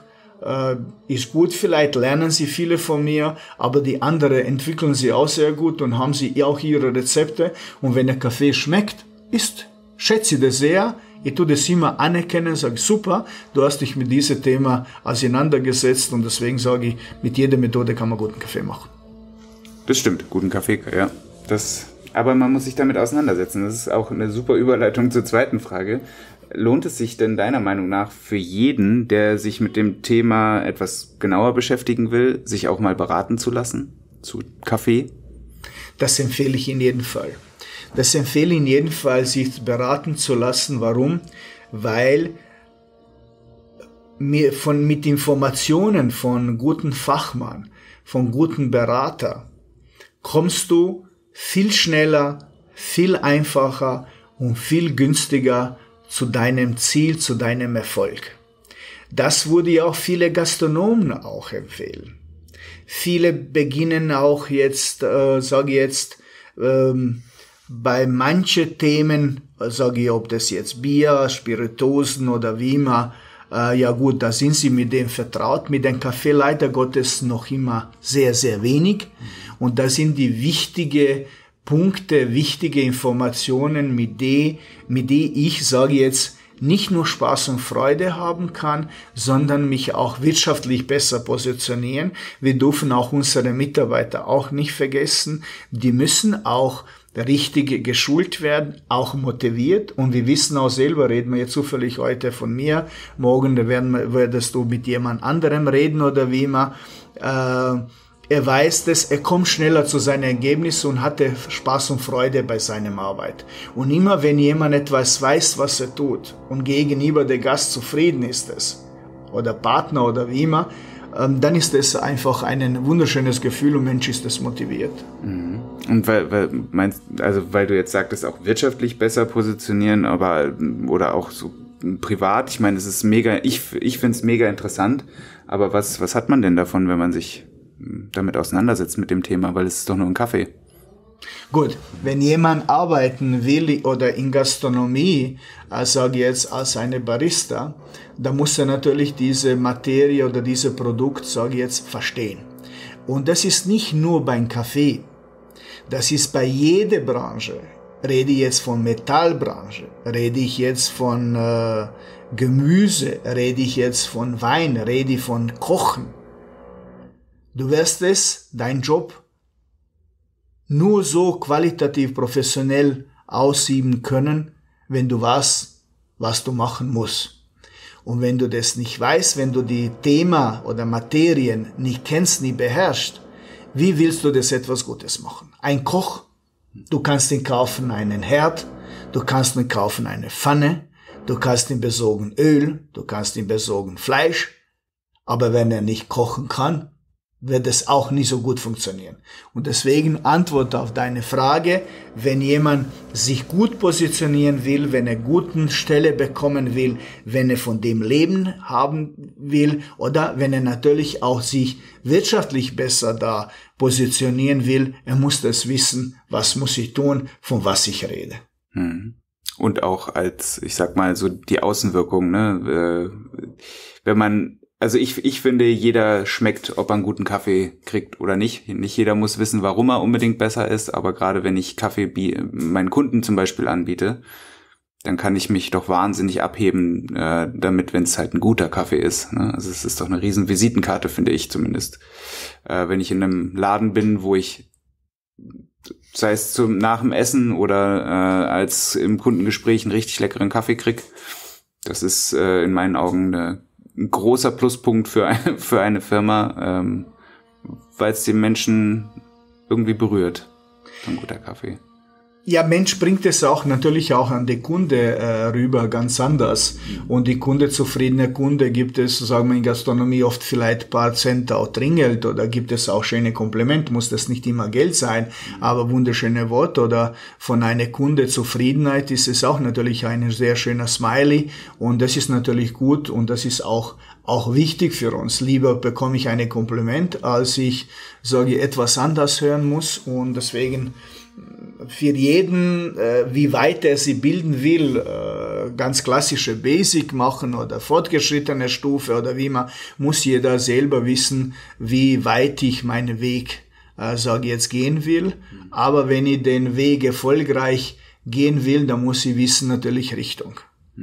ist gut, vielleicht lernen sie viele von mir, aber die anderen entwickeln sie auch sehr gut und haben sie auch ihre Rezepte. Und wenn der Kaffee schmeckt, schätze ich das sehr. Ich tue das immer anerkennen, sage super, du hast dich mit diesem Thema auseinandergesetzt und deswegen sage ich, mit jeder Methode kann man guten Kaffee machen. Das stimmt, guten Kaffee, ja. Aber man muss sich damit auseinandersetzen. Das ist auch eine super Überleitung zur zweiten Frage. Lohnt es sich denn deiner Meinung nach für jeden, der sich mit dem Thema etwas genauer beschäftigen will, sich auch mal beraten zu lassen zu Kaffee? Das empfehle ich in jedem Fall. Das empfehle ich in jedem Fall, sich beraten zu lassen. Warum? Weil mit Informationen von guten Fachmann, von guten Berater, kommst du viel schneller, viel einfacher und viel günstiger zu deinem Ziel, zu deinem Erfolg. Das würde ja auch viele Gastronomen auch empfehlen. Viele beginnen auch jetzt, bei manchen Themen, sage ich, ob das jetzt Bier, Spirituosen oder wie immer, ja gut, da sind sie mit dem vertraut, mit dem Kaffee leider Gottes noch immer sehr, sehr wenig. Und da sind die wichtigen Punkte, wichtige Informationen, mit die ich, sage jetzt, nicht nur Spaß und Freude haben kann, sondern mich auch wirtschaftlich besser positionieren. Wir dürfen auch unsere Mitarbeiter auch nicht vergessen. Die müssen auch richtig geschult werden, auch motiviert. Und wir wissen auch selber, reden wir jetzt zufällig heute von mir, morgen werdest du mit jemand anderem reden oder wie immer. Er weiß das, er kommt schneller zu seinen Ergebnissen und hatte Spaß und Freude bei seiner Arbeit. Und immer wenn jemand etwas weiß, was er tut und gegenüber der Gast zufrieden ist es, oder Partner oder wie immer, dann ist es einfach ein wunderschönes Gefühl und Mensch ist es motiviert. Mhm. Und weil du jetzt sagtest, auch wirtschaftlich besser positionieren, aber oder auch so privat, ich meine, es ist mega, ich finde es mega interessant, aber was hat man denn davon, wenn man sich damit auseinandersetzt mit dem Thema, weil es ist doch nur ein Kaffee. Gut, wenn jemand arbeiten will oder in Gastronomie, sage ich jetzt als eine Barista, dann muss er natürlich diese Materie oder dieses Produkt, sage ich jetzt, verstehen. Und das ist nicht nur beim Kaffee, das ist bei jeder Branche. Rede ich jetzt von Metallbranche, rede ich jetzt von Gemüse, rede ich jetzt von Wein, rede ich von Kochen. Du wirst dein Job, nur so qualitativ professionell ausüben können, wenn du weißt, was du machen musst. Und wenn du das nicht weißt, wenn du die Thema oder Materien nicht kennst, nicht beherrschst, wie willst du das etwas Gutes machen? Ein Koch, du kannst ihn kaufen einen Herd, du kannst ihn kaufen eine Pfanne, du kannst ihn besorgen Öl, du kannst ihn besorgen Fleisch, aber wenn er nicht kochen kann, wird es auch nicht so gut funktionieren. Und deswegen Antwort auf deine Frage, wenn jemand sich gut positionieren will, wenn er guten Stelle bekommen will, wenn er von dem Leben haben will oder wenn er natürlich auch sich wirtschaftlich besser da positionieren will, er muss das wissen, was muss ich tun, von was ich rede. Und auch als, ich sag mal, so die Außenwirkung, ne, wenn man Also ich finde, jeder schmeckt, ob er einen guten Kaffee kriegt oder nicht. Nicht jeder muss wissen, warum er unbedingt besser ist, aber gerade wenn ich Kaffee meinen Kunden zum Beispiel anbiete, dann kann ich mich doch wahnsinnig abheben damit, wenn es halt ein guter Kaffee ist. Ne? Also es ist doch eine riesen Visitenkarte, finde ich zumindest. Wenn ich in einem Laden bin, wo ich, sei es nach dem Essen oder als im Kundengespräch einen richtig leckeren Kaffee krieg, das ist in meinen Augen ein großer Pluspunkt für eine Firma, weil es den Menschen irgendwie berührt. Ein guter Kaffee. Ja, Mensch bringt es auch natürlich auch an den Kunde rüber ganz anders. Und die zufriedene Kunde gibt es, sagen wir in Gastronomie, oft vielleicht ein paar Cent auch Trinkgeld oder gibt es auch schöne Komplimente, muss das nicht immer Geld sein, aber wunderschöne Worte oder von einer Kunde Zufriedenheit ist es auch natürlich ein sehr schöner Smiley und das ist natürlich gut und das ist auch wichtig für uns. Lieber bekomme ich ein Kompliment, als ich, sage ich, etwas anders hören muss und deswegen für jeden, wie weit er sie bilden will, ganz klassische Basic machen oder fortgeschrittene Stufe oder wie man, muss jeder selber wissen, wie weit ich meinen Weg, sage jetzt, gehen will. Aber wenn ich den Weg erfolgreich gehen will, dann muss ich wissen natürlich Richtung.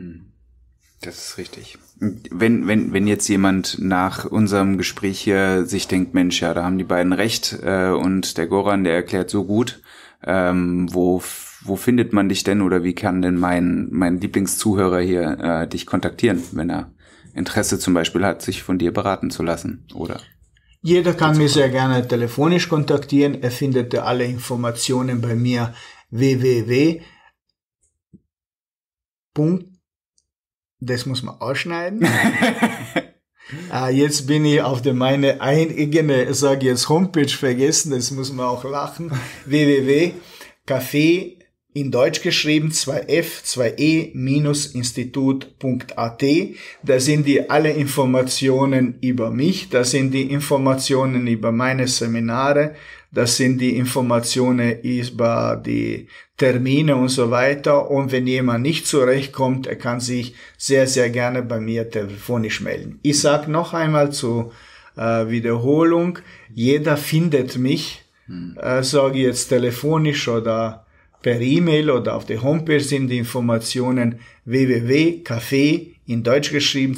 Das ist richtig. Wenn jetzt jemand nach unserem Gespräch hier sich denkt, Mensch, ja, da haben die beiden recht und der Goran, der erklärt so gut, wo findet man dich denn oder wie kann denn mein Lieblingszuhörer hier dich kontaktieren, wenn er Interesse zum Beispiel hat, sich von dir beraten zu lassen, oder? Jeder kann mich sehr gerne telefonisch kontaktieren. Er findet alle Informationen bei mir www. Das muss man ausschneiden. Jetzt bin ich auf meine eigene, sage jetzt Homepage vergessen, das muss man auch lachen. www.kaffee in Deutsch geschrieben, 2F, 2E-Institut.at. Da sind die alle Informationen über mich, da sind die Informationen über meine Seminare, Das sind die Informationen über die Termine und so weiter. Und wenn jemand nicht zurechtkommt, er kann sich sehr, sehr gerne bei mir telefonisch melden. Ich sage noch einmal zur Wiederholung, jeder findet mich, sage ich jetzt telefonisch oder per E-Mail oder auf der Homepage sind die Informationen www.café in Deutsch geschrieben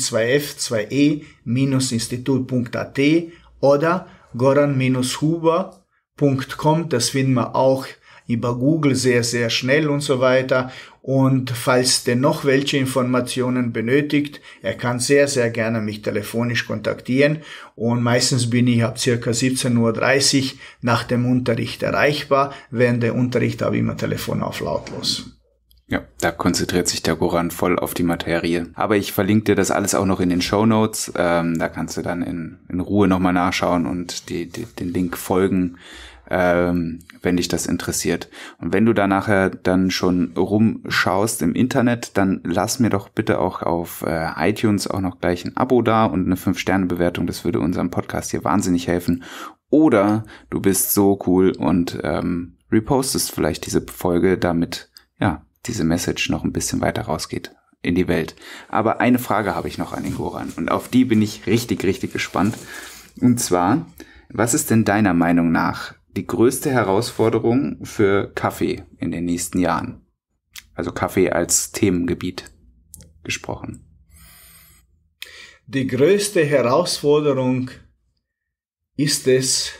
2f2e-institut.at oder goran-huber.com. Das finden wir auch über Google sehr, sehr schnell und so weiter. Und falls der noch welche Informationen benötigt, er kann sehr, sehr gerne mich telefonisch kontaktieren. Und meistens bin ich ab circa 17:30 Uhr nach dem Unterricht erreichbar. Während der Unterricht habe ich immer Telefon auf lautlos. Ja, da konzentriert sich der Goran voll auf die Materie. Aber ich verlinke dir das alles auch noch in den Shownotes. Da kannst du dann in Ruhe nochmal nachschauen und den Link folgen, wenn dich das interessiert. Und wenn du da nachher dann schon rumschaust im Internet, dann lass mir doch bitte auch auf iTunes auch noch gleich ein Abo da und eine 5-Sterne-Bewertung. Das würde unserem Podcast hier wahnsinnig helfen. Oder du bist so cool und repostest vielleicht diese Folge, damit diese Message noch ein bisschen weiter rausgeht in die Welt. Aber eine Frage habe ich noch an den Goran und auf die bin ich richtig, richtig gespannt. Und zwar, was ist denn deiner Meinung nach die größte Herausforderung für Kaffee in den nächsten Jahren? Also Kaffee als Themengebiet gesprochen. Die größte Herausforderung ist es,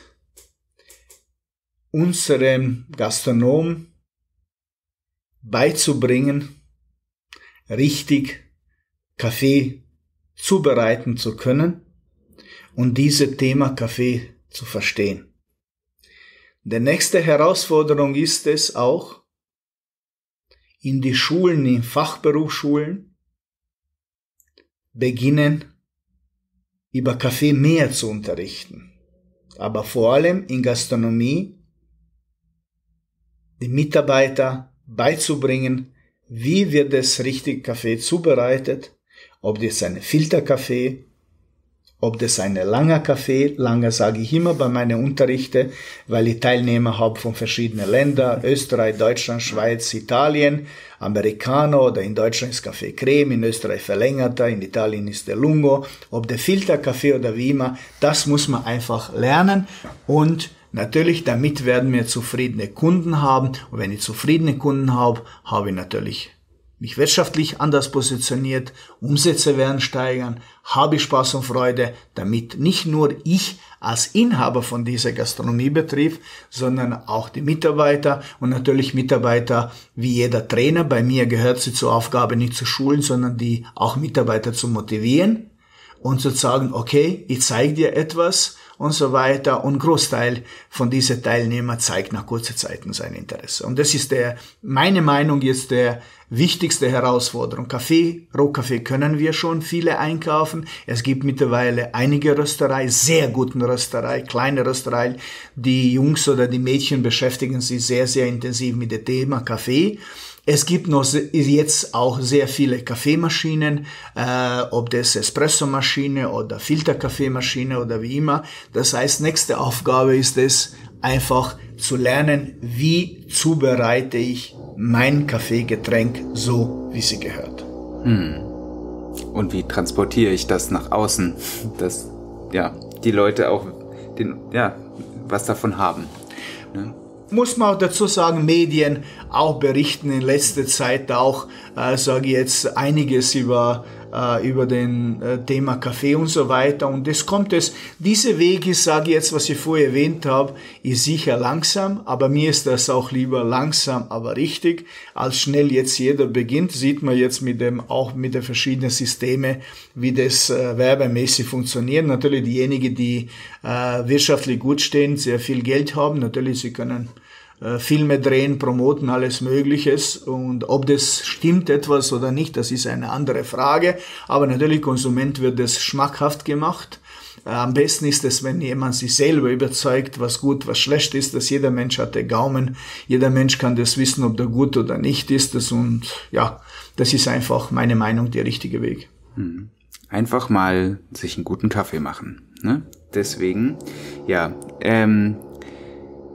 unserem Gastronom beizubringen, richtig Kaffee zubereiten zu können und dieses Thema Kaffee zu verstehen. Die nächste Herausforderung ist es auch, in die Schulen, in Fachberufsschulen, beginnen, über Kaffee mehr zu unterrichten. Aber vor allem in Gastronomie, die Mitarbeiter beizubringen, wie wird es richtig Kaffee zubereitet, ob das ein Filterkaffee, ob das ein langer Kaffee, langer sage ich immer bei meinen Unterrichten, weil ich Teilnehmer habe von verschiedenen Ländern, Österreich, Deutschland, Schweiz, Italien, Amerikaner oder in Deutschland ist Kaffee Creme, in Österreich verlängerter, in Italien ist der Lungo, ob der Filterkaffee oder wie immer, das muss man einfach lernen und natürlich, damit werden wir zufriedene Kunden haben. Und wenn ich zufriedene Kunden habe, habe ich natürlich mich wirtschaftlich anders positioniert, Umsätze werden steigern, habe ich Spaß und Freude, damit nicht nur ich als Inhaber von dieser Gastronomiebetrieb, sondern auch die Mitarbeiter und natürlich Mitarbeiter wie jeder Trainer. Bei mir gehört sie zur Aufgabe nicht zu schulen, sondern die auch Mitarbeiter zu motivieren und zu sagen, okay, ich zeige dir etwas und so weiter. Und ein Großteil von diesen Teilnehmern zeigt nach kurzer Zeit sein Interesse. Und das ist meine Meinung jetzt der wichtigste Herausforderung. Rohkaffee können wir schon viele einkaufen. Es gibt mittlerweile einige Rösterei, sehr guten Rösterei, kleine Rösterei. Die Jungs oder die Mädchen beschäftigen sich sehr, sehr intensiv mit dem Thema Kaffee. Es gibt noch jetzt auch sehr viele Kaffeemaschinen, ob das Espressomaschine oder Filterkaffeemaschine oder wie immer. Das heißt, nächste Aufgabe ist es, einfach zu lernen, wie zubereite ich mein Kaffeegetränk so, wie sie gehört. Und wie transportiere ich das nach außen, dass die Leute auch was davon haben. Ne? Muss man auch dazu sagen, Medien auch berichten in letzter Zeit auch, sage ich jetzt, einiges über den Thema Kaffee und so weiter. Und diese Weg ist, sage ich jetzt, was ich vorher erwähnt habe, ist sicher langsam, aber mir ist das auch lieber langsam, aber richtig, als schnell jetzt jeder beginnt. Sieht man jetzt mit den verschiedenen Systemen, wie das werbemäßig funktioniert. Natürlich diejenigen, die wirtschaftlich gut stehen, sehr viel Geld haben, natürlich sie können Filme drehen, promoten, alles Mögliches. Und ob das stimmt etwas oder nicht, das ist eine andere Frage. Aber natürlich, Konsument wird es schmackhaft gemacht. Am besten ist es, wenn jemand sich selber überzeugt, was gut, was schlecht ist, dass jeder Mensch hat den Gaumen. Jeder Mensch kann das wissen, ob der gut oder nicht ist. Und das ist einfach meine Meinung, der richtige Weg. Einfach mal sich einen guten Kaffee machen. Ne? Deswegen,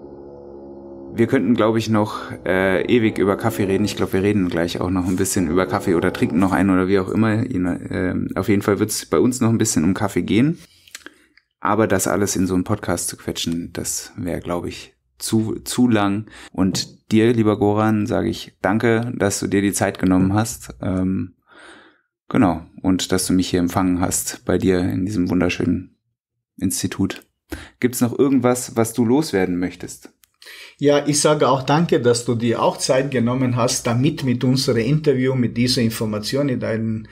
Wir könnten, glaube ich, noch ewig über Kaffee reden. Ich glaube, wir reden gleich auch noch ein bisschen über Kaffee oder trinken noch einen oder wie auch immer. Auf jeden Fall wird es bei uns noch ein bisschen um Kaffee gehen. Aber das alles in so einen Podcast zu quetschen, das wäre, glaube ich, zu lang. Und dir, lieber Goran, sage ich danke, dass du dir die Zeit genommen hast. Genau. Und dass du mich hier empfangen hast bei dir in diesem wunderschönen Institut. Gibt's noch irgendwas, was du loswerden möchtest? Ja, ich sage auch danke, dass du dir auch Zeit genommen hast, damit mit unserem Interview, mit dieser Information in deinem,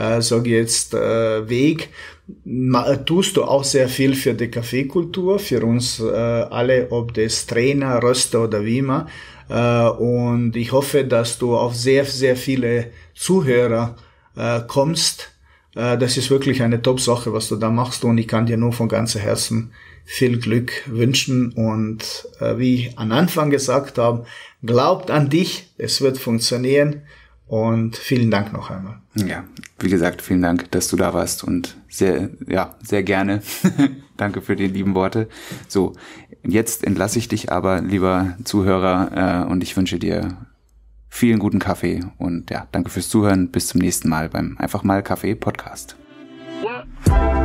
Weg, tust du auch sehr viel für die Kaffeekultur, für uns alle, ob das Trainer, Röster oder wie immer. Und ich hoffe, dass du auf sehr, sehr viele Zuhörer kommst. Das ist wirklich eine Top-Sache, was du da machst, und ich kann dir nur von ganzem Herzen viel Glück wünschen. Und wie ich am Anfang gesagt habe, glaubt an dich, es wird funktionieren, und vielen Dank noch einmal. Ja, wie gesagt, vielen Dank, dass du da warst, und sehr gerne. Danke für die lieben Worte. So, jetzt entlasse ich dich aber, lieber Zuhörer, und ich wünsche dir vielen guten Kaffee und ja, danke fürs Zuhören. Bis zum nächsten Mal beim Einfach mal Kaffee Podcast.